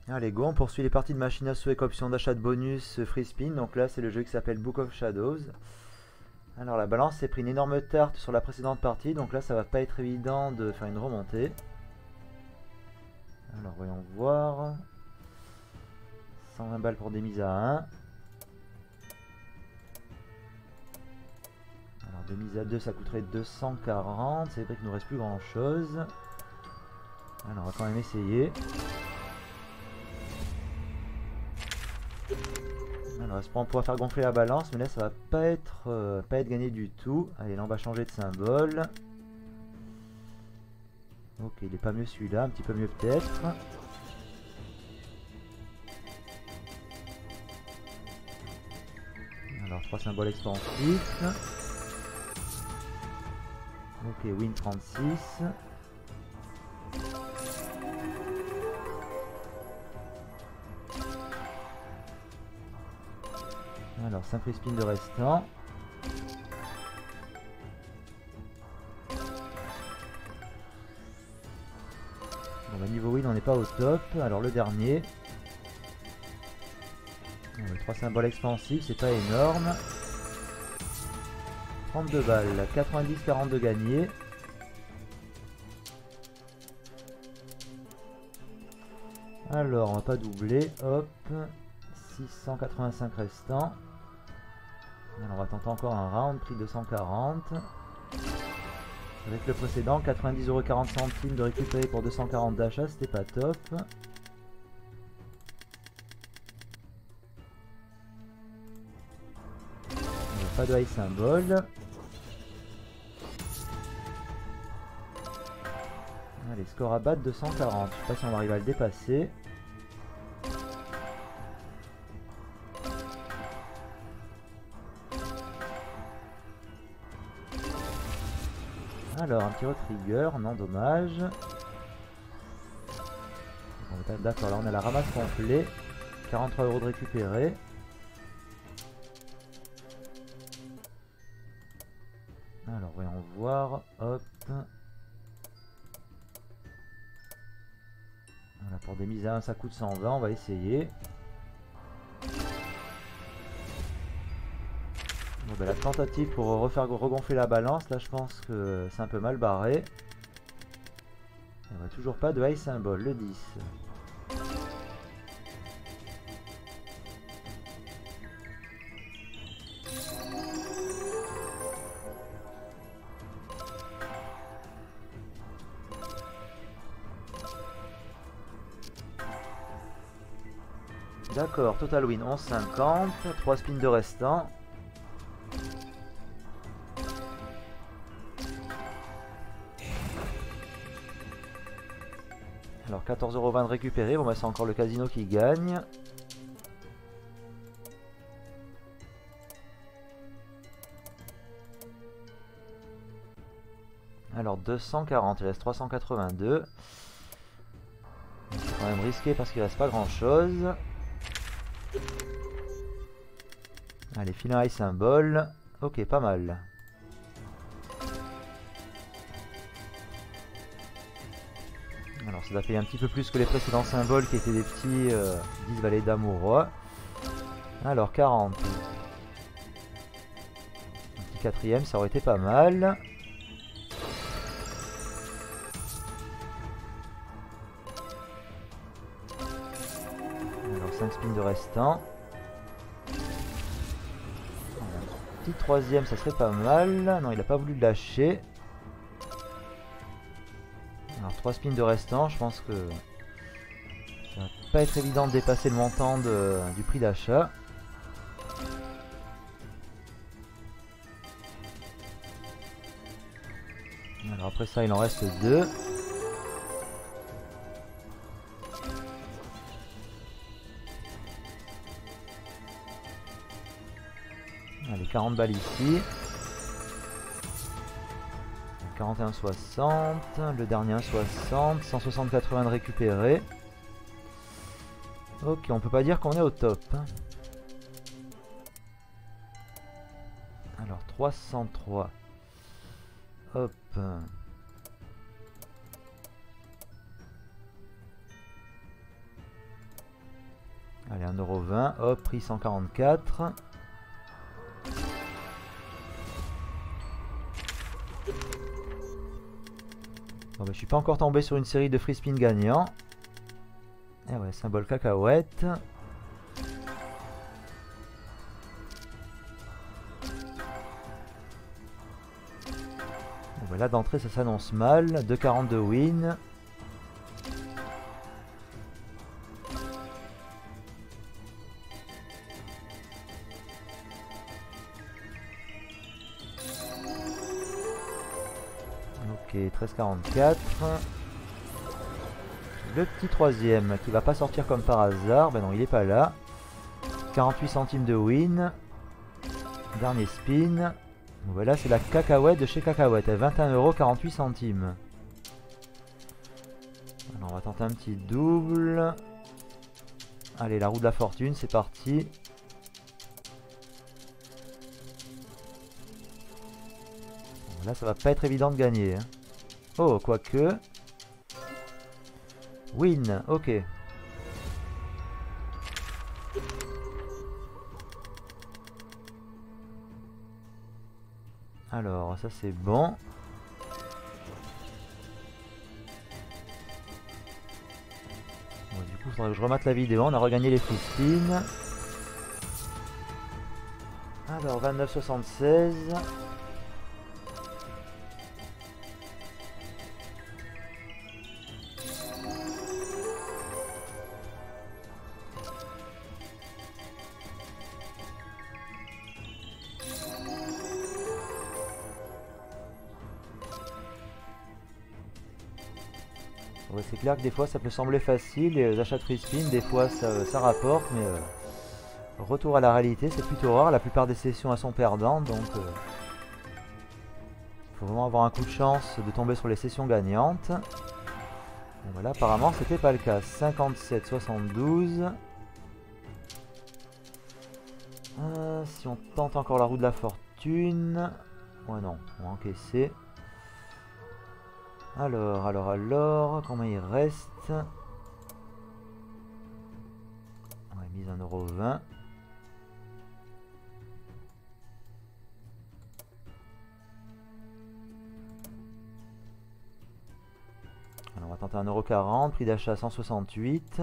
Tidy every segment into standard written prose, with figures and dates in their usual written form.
Allez go, on poursuit les parties de machine à sous avec option d'achat de bonus free spin. Donc là c'est le jeu qui s'appelle Book of Shadows. Alors la balance s'est pris une énorme tarte sur la précédente partie, donc là ça va pas être évident de faire une remontée. Alors voyons voir. 120 balles pour des mises à 1. Alors de mise à 2 ça coûterait 240. C'est vrai qu'il nous reste plus grand chose. Alors on va quand même essayer. Alors on pourra faire gonfler la balance, mais là ça va pas être gagné du tout. Allez, là on va changer de symbole. Ok, il est pas mieux celui-là, un petit peu mieux peut-être. Alors 3 symboles expansifs. Ok, win 36. Alors 5 free spin de restant. Bon bah niveau win on n'est pas au top. Alors le dernier. 3 symboles expansifs, c'est pas énorme. 32 balles, 90-42 gagnés. Alors on va pas doubler, hop. 685 restants. Alors on va tenter encore un round, prix 240. Avec le précédent, 90,40€ de récupérer pour 240 d'achat, c'était pas top. Pas de high symbole. Allez, score à battre 240. Je sais pas si on va arriver à le dépasser. Alors, un petit retrigger, non, dommage. Bon, d'accord, là on a la ramasse complet. 43€ de récupérer. Alors, voyons voir. Hop. Voilà, pour des mises à 1, ça coûte 120. On va essayer. Bon, bah, la tentative pour regonfler la balance, là je pense que c'est un peu mal barré. Il n'y a toujours pas de high symbole, le 10. D'accord, total win 11,50, 3 spins de restant. Alors 14,20€ de récupérer, bon bah c'est encore le casino qui gagne. Alors 240, il reste 382. C'est quand même risqué parce qu'il reste pas grand chose. Allez, file un high symbole. Ok, pas mal. Alors ça doit payer un petit peu plus que les précédents symboles qui étaient des petits 10 valets d'amour. Alors 40. Un petit quatrième, ça aurait été pas mal. Alors 5 spins de restant. Petit troisième, ça serait pas mal. Non, il a pas voulu lâcher. Alors 3 spins de restant, je pense que ça va pas être évident de dépasser le montant du prix d'achat. Alors après ça il en reste 2. Allez, 40 balles ici. 41,60, le dernier 1,60, 160,80 de récupérer. Ok, on peut pas dire qu'on est au top. Alors 303. Hop. Allez, 1,20 €. Hop, prix 144. Bon, bah, je suis pas encore tombé sur une série de free spin gagnants. Et ouais, symbole cacahuète. Bon, bah, là d'entrée ça s'annonce mal. 2,40 de win. Ok, 13,44. Le petit troisième qui va pas sortir comme par hasard. Ben non, il est pas là. 48 centimes de win. Dernier spin. Voilà, c'est la cacahuète de chez Cacahuète. 21,48 €. Alors, on va tenter un petit double. Allez, la roue de la fortune, c'est parti. Bon, là, ça va pas être évident de gagner. Hein. Oh, quoique. Win, ok. Alors, ça c'est bon. Bon, du coup, il faudrait que je remate la vidéo. On a regagné les free spins. Alors, 29,76. Ouais, c'est clair que des fois ça peut sembler facile, les achats de free spin, des fois ça rapporte, mais retour à la réalité, c'est plutôt rare. La plupart des sessions elles sont perdantes, donc il faut vraiment avoir un coup de chance de tomber sur les sessions gagnantes. Bon, voilà, apparemment c'était pas le cas. 57,72. Si on tente encore la roue de la fortune. Ouais, non, on va encaisser. Alors, combien il reste? On a mis 1,20 €. Alors, on va tenter 1,40 €, prix d'achat 168.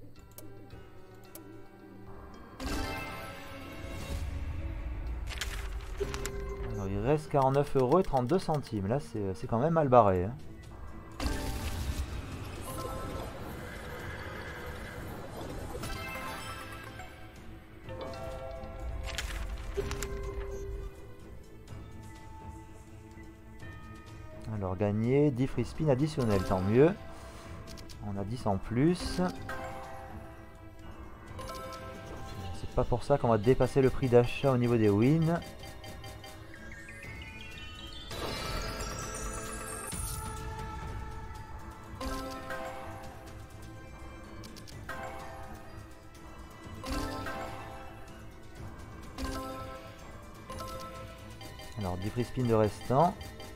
Alors, il reste 49,32 €. Là, c'est quand même mal barré. Hein. Alors gagner 10 free spin additionnels, tant mieux. On a 10 en plus. C'est pas pour ça qu'on va dépasser le prix d'achat au niveau des wins. Alors 10 free spin de restant.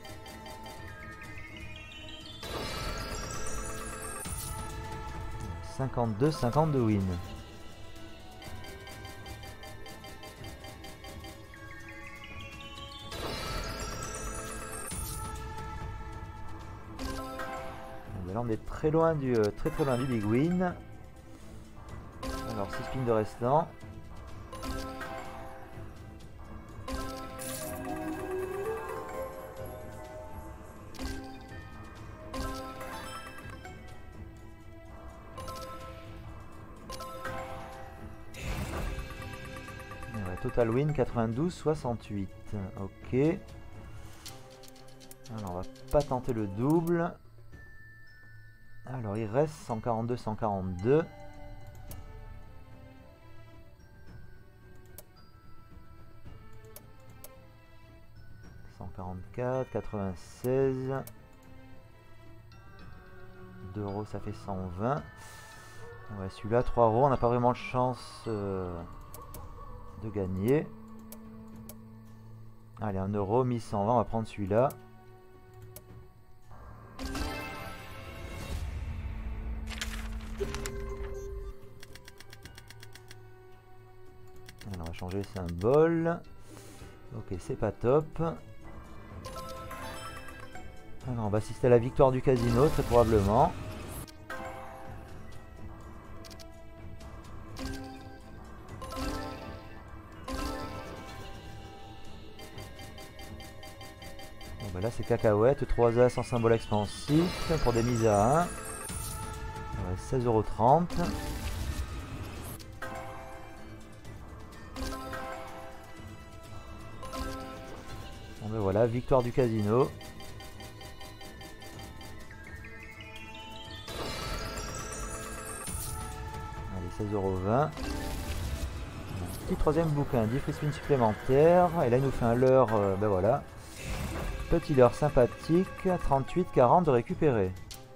52 win. Là on est très loin du très loin du big win. Alors 6 spins de restant. Total win 92,68. Ok. Alors on va pas tenter le double. Alors il reste 142, 142. $144, 96. 2 € ça fait 120. Ouais, celui-là 3 €, on n'a pas vraiment de chance de gagner. Allez, 1 € 1120, on va prendre celui-là. changer le symbole. Ok, c'est pas top. Alors, on va assister à la victoire du casino, très probablement. Bon, bah là, c'est cacahuète. 3 As en symbole expansif pour des mises à 1. 16,30 €. Bon, ben voilà, victoire du casino. Allez, 16,20 €. Petit troisième bouquin, 10 free spins supplémentaires. Et là, il nous fait un leurre, ben voilà. Petit leurre sympathique, 38, 40 de récupérer.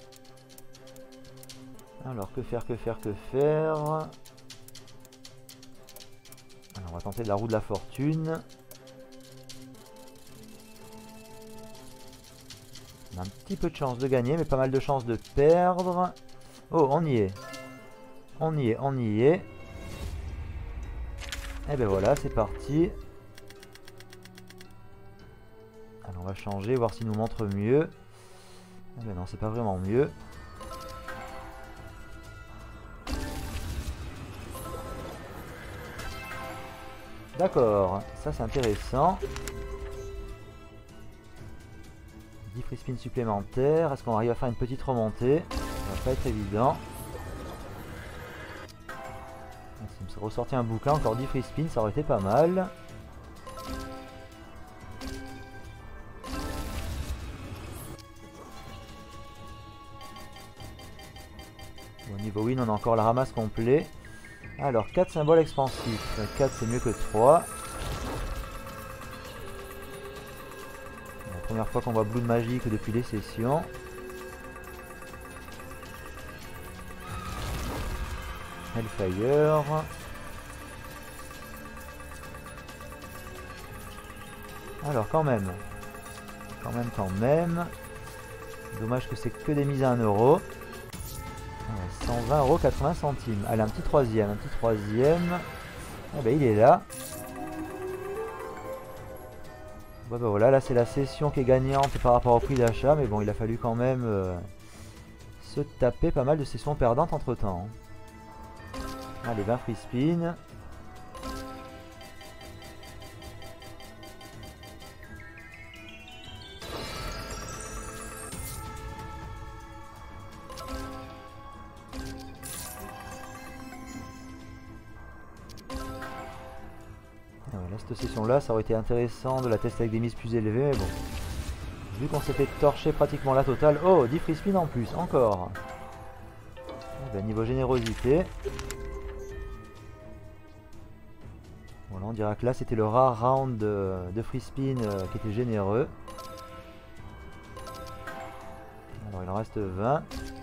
Alors, que faire, que faire, que faire? Alors, on va tenter de la roue de la fortune. On a un petit peu de chance de gagner, mais pas mal de chance de perdre. Oh, on y est. On y est, on y est. Et ben voilà, c'est parti. Alors, on va changer, voir s'il nous montre mieux. Ah ben non, c'est pas vraiment mieux. D'accord, ça c'est intéressant. 10 free spins supplémentaires. Est-ce qu'on arrive à faire une petite remontée? Ça va pas être évident. Si on me ressorti un bouquin, encore 10 free spins, ça aurait été pas mal. Bon, au niveau win, on a encore la ramasse complet. Alors, 4 symboles expansifs. 4 c'est mieux que 3. La première fois qu'on voit Blood Magic depuis les sessions. Hellfire. Alors quand même. Quand même. Dommage que c'est que des mises à 1 €. 120,80 €. Allez, un petit troisième. Ah ben il est là. Ouais, ben voilà, là c'est la session qui est gagnante par rapport au prix d'achat. Mais bon, il a fallu quand même se taper pas mal de sessions perdantes entre temps. Allez, 20 free spin. Cette session là, ça aurait été intéressant de la tester avec des mises plus élevées, mais bon. Vu qu'on s'est fait torcher pratiquement la totale. Oh, 10 free spin en plus, encore. Eh ben, niveau générosité. Voilà, on dirait que là c'était le rare round de free spin qui était généreux. Alors il en reste 20.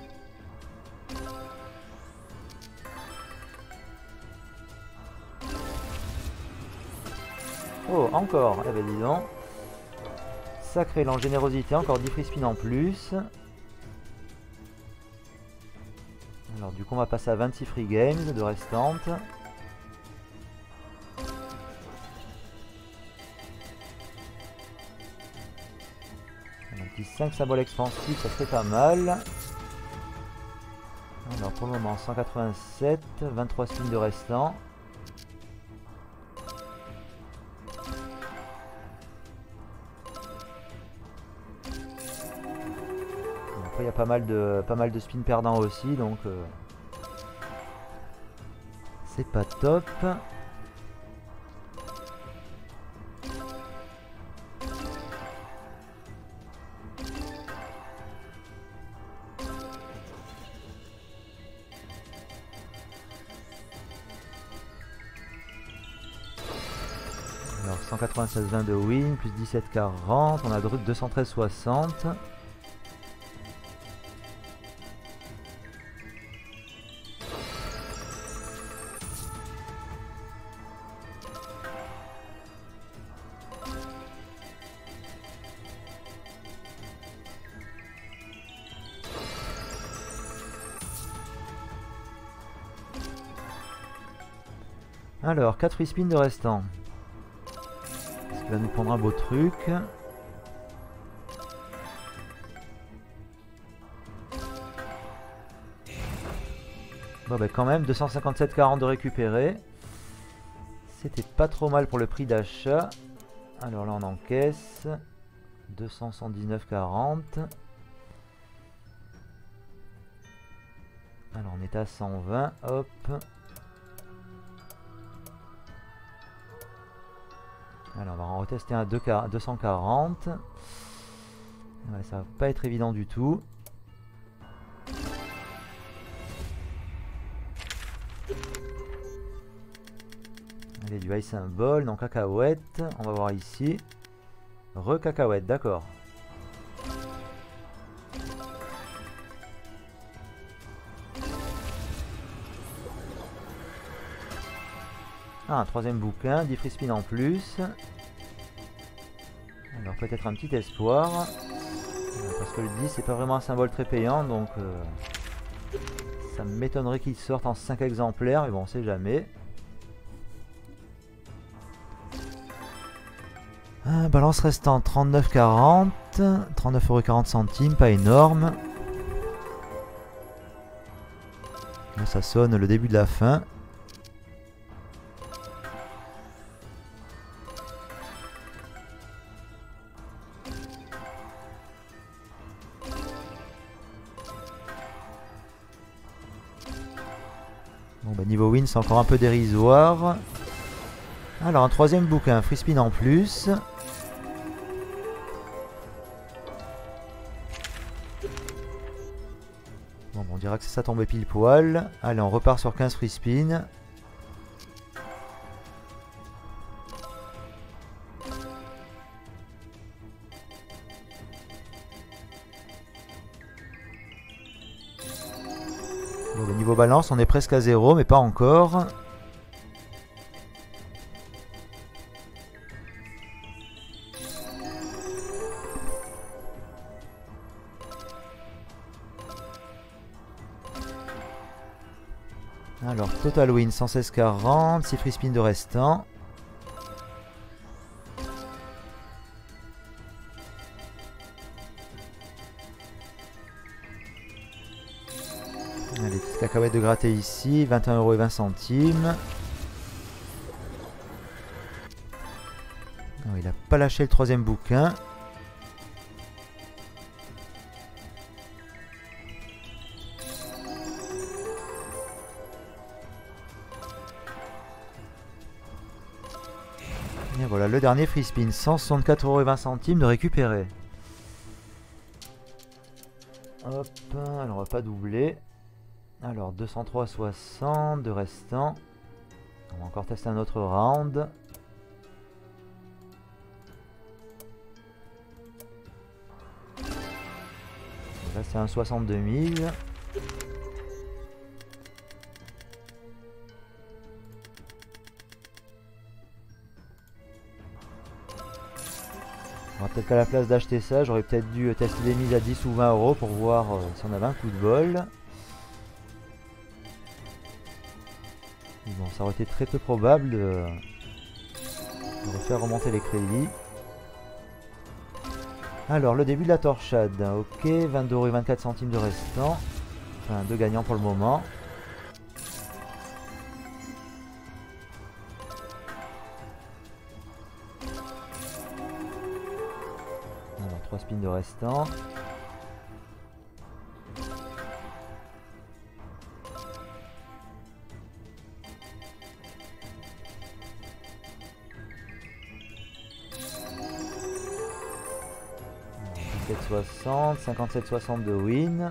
Oh, encore. Eh ben dis donc. Sacré lance générosité, encore 10 free spin en plus. Alors du coup on va passer à 26 free games de restantes. Un petit 5 symboles expansifs, ça serait pas mal. Alors pour le moment 187, 23 spins de restants. Après il y a pas mal de spins perdants aussi, donc c'est pas top. Alors 196,20 de win, plus 17,40, on a 213,60. Alors, 4 free spins de restant. Est-ce qu'il va nous prendre un beau truc? Bon bah quand même, 257,40 de récupérer. C'était pas trop mal pour le prix d'achat. Alors là on encaisse. 219,40. Alors on est à 120, hop. Alors on va en retester un 240. Ouais, ça va pas être évident du tout. Allez, du high symbole, non cacahuète. On va voir ici. Re-cacahuète, d'accord. Ah, un troisième bouquin, 10 free spin en plus. Alors peut-être un petit espoir. Parce que le 10 c'est pas vraiment un symbole très payant, donc ça m'étonnerait qu'il sorte en 5 exemplaires, mais bon on sait jamais. Balance restant 39,40, 39,40 €, pas énorme. Là ça sonne le début de la fin. Bon bah niveau win c'est encore un peu dérisoire. Alors un troisième bouquin, free spin en plus. Bon, on dira que ça tombait pile poil. Allez, on repart sur 15 free spin. Bon, niveau balance, on est presque à 0, mais pas encore. Alors, total win 116,40, 6 free spin de restant. Allez, petite cacahuète de gratter ici, 21,20 €. Il n'a pas lâché le troisième bouquin. Et voilà le dernier free spin, 164,20 € de récupérer. Hop, alors on va pas doubler. Alors 203,60 de restant. On va encore tester un autre round. Là c'est un 62 000. Peut-être qu'à la place d'acheter ça, j'aurais peut-être dû tester des mises à 10 ou 20 € pour voir si on avait un coup de bol. Bon, ça aurait été très peu probable de refaire remonter les crédits. Alors, le début de la torchade. Ok, 22,24 € de restant. Enfin, 2 gagnants pour le moment. Alors, 3 spins de restant. « 57,60, 57,60 de win.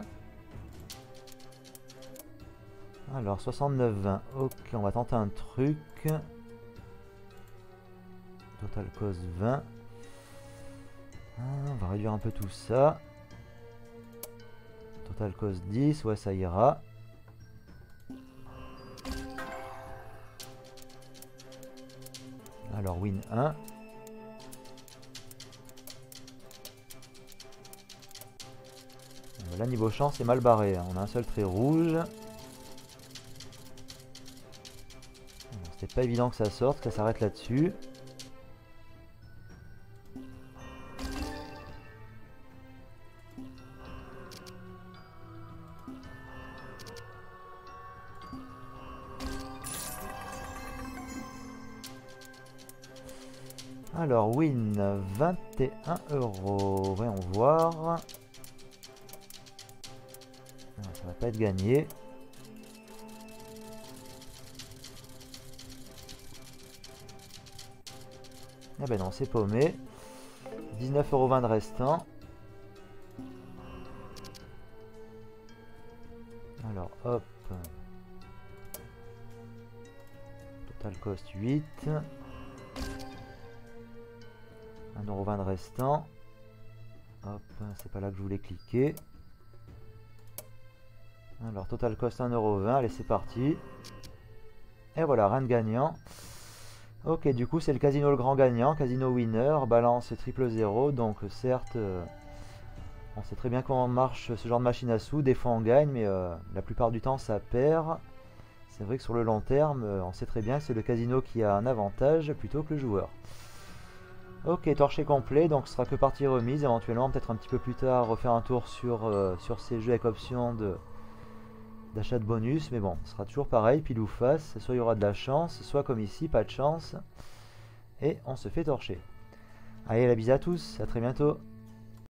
Alors 69,20. Ok, on va tenter un truc. Total cost 20. On va réduire un peu tout ça. Total cost 10, ouais ça ira. Alors win 1. Là niveau chance c'est mal barré, hein. On a un seul trait rouge. c'était pas évident que ça sorte, que ça s'arrête là-dessus. Alors, win, 21 €. Voyons voir. Non, ça va pas être gagné. Ah ben non, c'est paumé. 19,20 € de restant. Alors, hop. Total cost 8. 1,20 € de restant. Hop, c'est pas là que je voulais cliquer. Alors, total cost 1,20 €. Allez, c'est parti. Et voilà, rien de gagnant. Ok, du coup, c'est le casino le grand gagnant. Casino winner, balance triple 0. Donc, certes, on sait très bien comment marche ce genre de machine à sous. Des fois, on gagne, mais la plupart du temps, ça perd. C'est vrai que sur le long terme, on sait très bien que c'est le casino qui a un avantage plutôt que le joueur. Ok, torché complet, donc ce sera que partie remise, éventuellement peut-être un petit peu plus tard refaire un tour sur ces jeux avec option d'achat de bonus, mais bon, ce sera toujours pareil, pile ou face, soit il y aura de la chance, soit comme ici, pas de chance, et on se fait torcher. Allez, la bise à tous, à très bientôt.